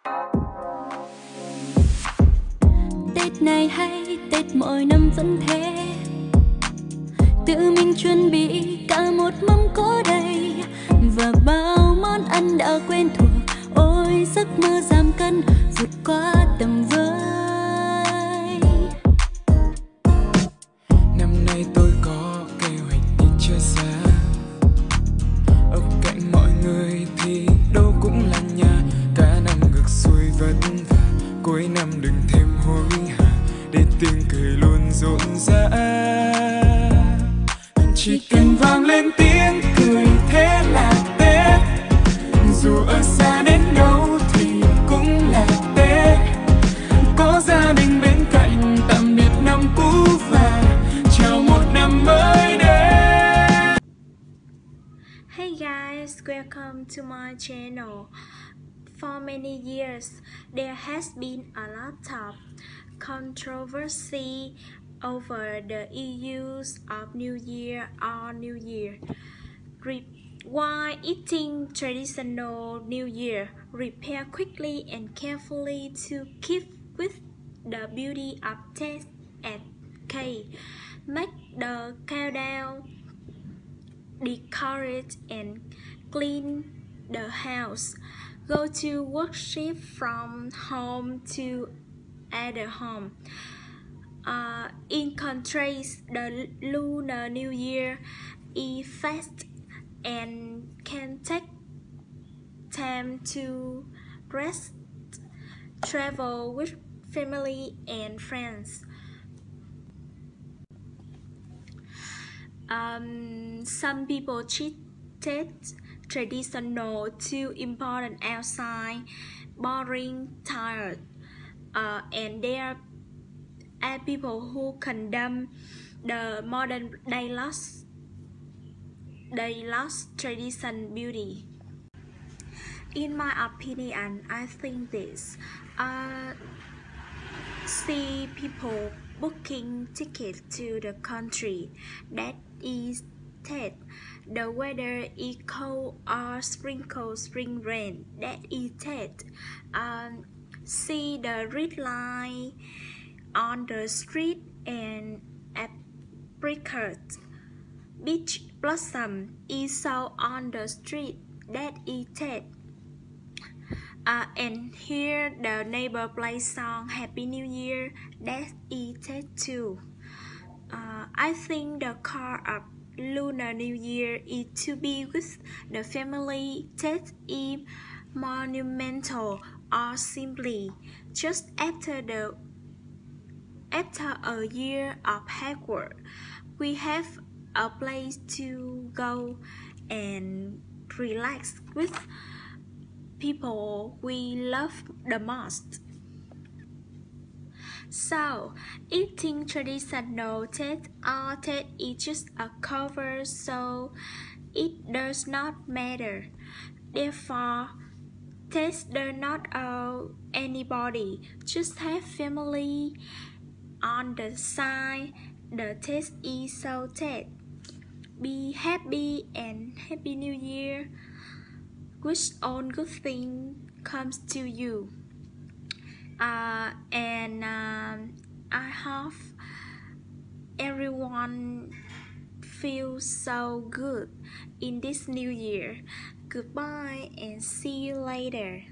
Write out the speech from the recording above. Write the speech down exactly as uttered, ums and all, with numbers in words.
Tết này hay Tết mỗi năm vẫn thế, tự mình chuẩn bị cả một mâm cỗ đầy và bao món ăn đã quen thuộc. Ôi giấc mơ giảm cân vượt qua tầm với. Năm nay tôi có kế hoạch đi chơi xa, ở cạnh mọi người thì đâu cũng là nhà. Cả năm ngược xuôi vất vả, cuối năm đừng thêm hối hả, để tiếng cười luôn rộn rã. Chỉ cần vang lên tiếng cười thế là Tết, dù ở xa đến đâu thì cũng là Tết. Có gia đình bên cạnh tạm biệt năm cũ và chào một năm mới đến. Hey guys, welcome to my channel. For many years, there has been a lot of controversy over the use of New Year or New Year. Re While eating traditional New Year, prepare quickly and carefully to keep with the beauty of taste and cake. Make the countdown, decorate and clean the house. Go to worship from home to other home. Uh, in contrast, the Lunar New Year is fast and can take time to rest, travel with family and friends. Um, some people treat traditional too important outside, boring, tired, uh, and there are people who condemn the modern day lost, they lost tradition beauty. In my opinion, I think this. Uh, see people booking tickets to the country that is Tet. The weather is cold or sprinkle spring rain. That is Tet. Um, see the red line on the street and apricot. Beach blossom is so on the street. That is Tet. Uh, and here the neighbor plays song Happy New Year. That is Tet too. Uh, I think the core of Lunar New Year is to be with the family. Tet is monumental or simply just after the after a year of hard work, we have a place to go and relax with people we love the most. So, eating traditional Tet or Tet is just a cover, so it does not matter. Therefore, Tet does not owe anybody, just have family on the side. The Tet is so Tet. Be happy and Happy New Year. Wish all good things comes to you. Uh, and um, I hope everyone feels so good in this new year. Goodbye and see you later.